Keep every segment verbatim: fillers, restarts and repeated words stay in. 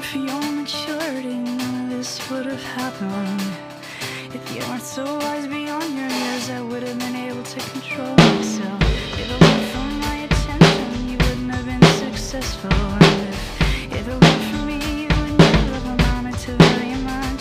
for your maturity, none of this would have happened. If you weren't so wise beyond your years, I would have been able to control myself. If it weren't for my attention, you wouldn't have been successful. And if, if it weren't for me, you would never have amounted to very much.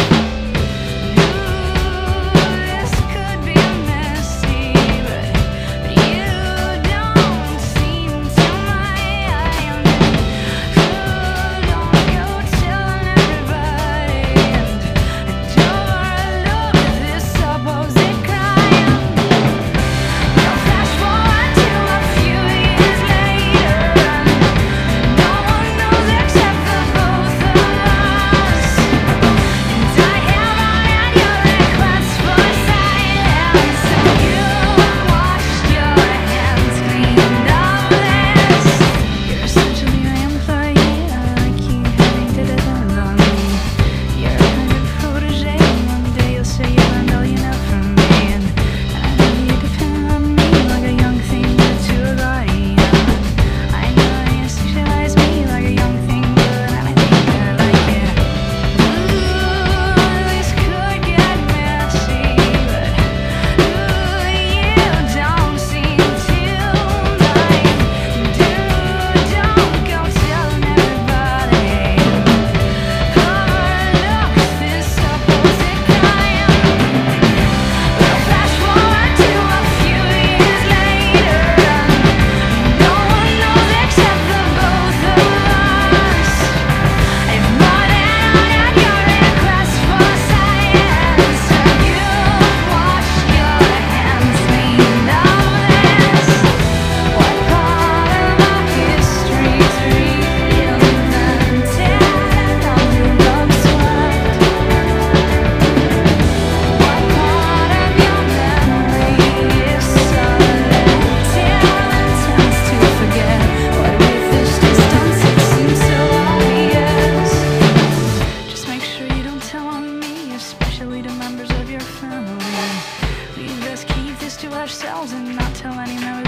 Especially to members of your family. We best keep this to ourselves and not tell any members